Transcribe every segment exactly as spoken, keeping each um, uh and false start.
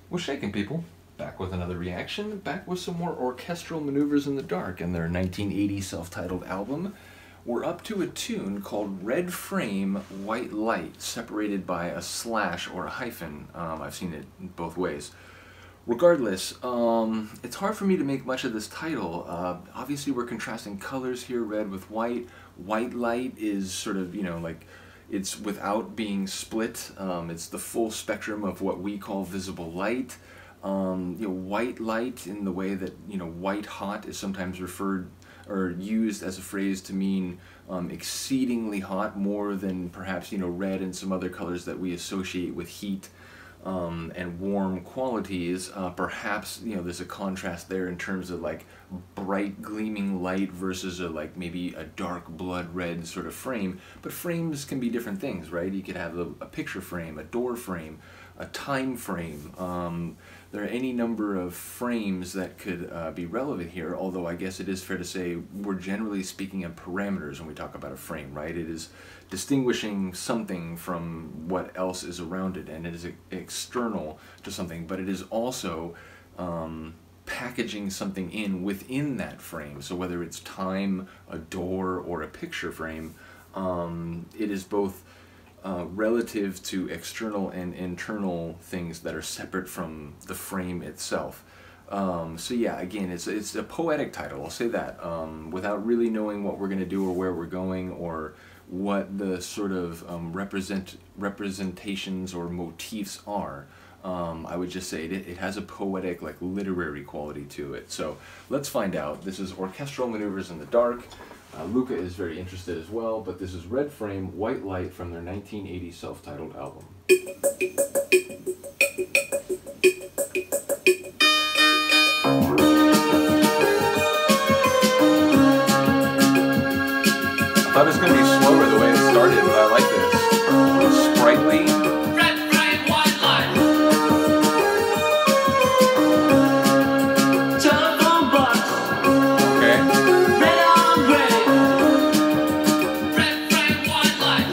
What's shaking, people? Back with another reaction, back with some more Orchestral Manoeuvres in the Dark and their nineteen eighty self-titled album. We're up to a tune called Red Frame, White Light, separated by a slash or a hyphen. Um, I've seen it both ways. Regardless, um, it's hard for me to make much of this title. Uh, obviously we're contrasting colors here, red with white. White light is sort of, you know, like, it's without being split. Um, it's the full spectrum of what we call visible light. Um, you know, white light in the way that, you know, white hot is sometimes referred or used as a phrase to mean um, exceedingly hot, more than perhaps, you know, red and some other colors that we associate with heat um, and warm qualities. Uh, perhaps, you know, there's a contrast there in terms of like bright gleaming light versus a like maybe a dark blood red sort of frame. But frames can be different things, right? You could have a, a picture frame, a door frame, a time frame. Um, there are any number of frames that could uh, be relevant here, although I guess it is fair to say we're generally speaking of parameters when we talk about a frame, right? It is distinguishing something from what else is around it, and it is external to something, but it is also um, packaging something in within that frame. So whether it's time, a door, or a picture frame, um, it is both Uh, relative to external and internal things that are separate from the frame itself. Um, so yeah, again, it's it's a poetic title, I'll say that, um, without really knowing what we're going to do or where we're going or what the sort of um, represent representations or motifs are. Um, I would just say it, it has a poetic, like literary quality to it. So let's find out. This is Orchestral Manoeuvres in the Dark. Uh, Luca is very interested as well, but this is Red Frame, White Light from their nineteen eighty self-titled album. I thought it was going to be slower the way it started, but I like this. Sprightly. Red frame, white light. Telephone box. Okay. Red on gray. Red frame, white light.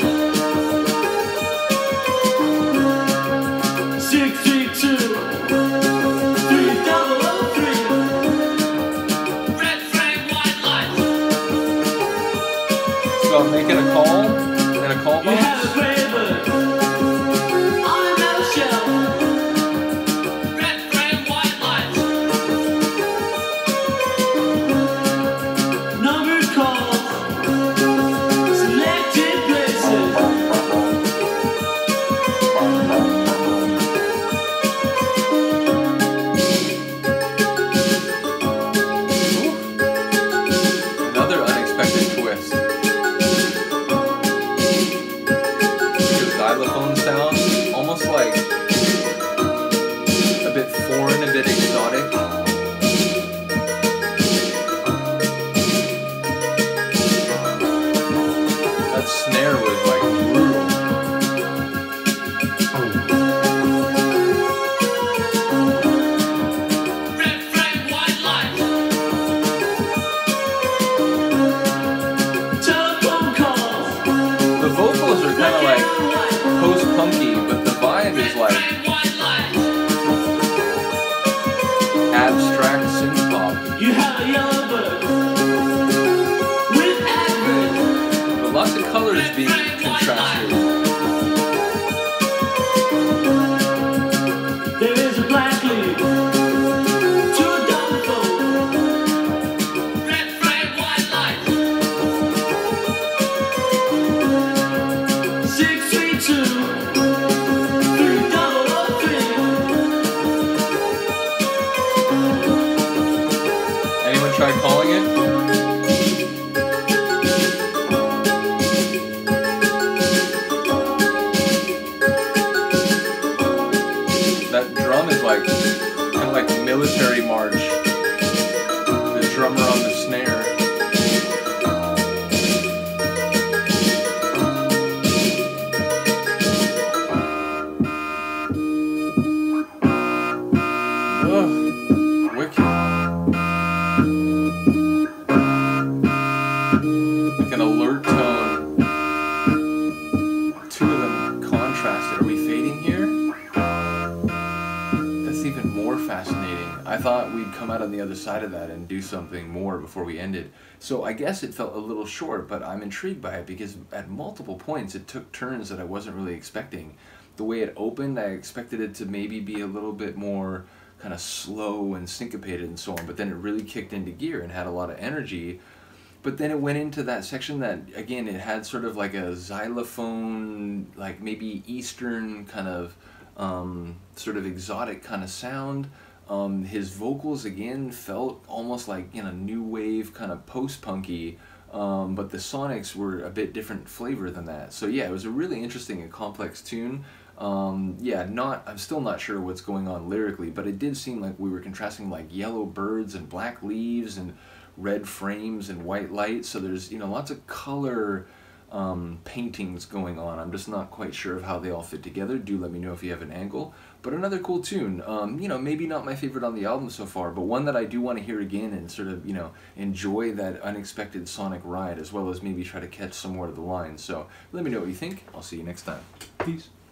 Six three two. Three double oh three. Red frame, white light. So I'm making a call and a call You box. have a favor on a metal shelf. Red frame, white light. Numbered calls, selected places. Another unexpected twist. Xylophone sound, almost like a bit foreign, a bit exotic. That snare was like brutal. Red frame, white light. Telephone calls. The vocals are kind of like post-punky, but the vibe is like abstract synth pop. You have a yellow bird with average. But lots of colors being contrasted. There is a black leaf to a double fold. Red frame, white light. Six three two. Three double oh three. Anyone try calling it? That drum is like kind of like military march. The drummer on the snare. Ugh, wicked. Like an alert tone. Two of them contrasted. Are we fading here? That's the even more fascinating. I thought we'd come out on the other side of that and do something more before we ended. So I guess it felt a little short, but I'm intrigued by it because at multiple points it took turns that I wasn't really expecting. The way it opened, I expected it to maybe be a little bit more kind of slow and syncopated and so on, but then it really kicked into gear and had a lot of energy. But then it went into that section that, again, it had sort of like a xylophone, like maybe Eastern kind of um, sort of exotic kind of sound. Um, his vocals, again, felt almost like, you know, new wave kind of post-punky, um, but the sonics were a bit different flavor than that. So yeah, it was a really interesting and complex tune. Um, yeah, not, I'm still not sure what's going on lyrically, but it did seem like we were contrasting like yellow birds and black leaves and red frames and white light. So there's, you know, lots of color um, paintings going on. I'm just not quite sure of how they all fit together. Do let me know if you have an angle. But another cool tune. Um, you know, maybe not my favorite on the album so far, but one that I do want to hear again and sort of, you know, enjoy that unexpected sonic ride, as well as maybe try to catch some more of the lines. So let me know what you think. I'll see you next time. Peace.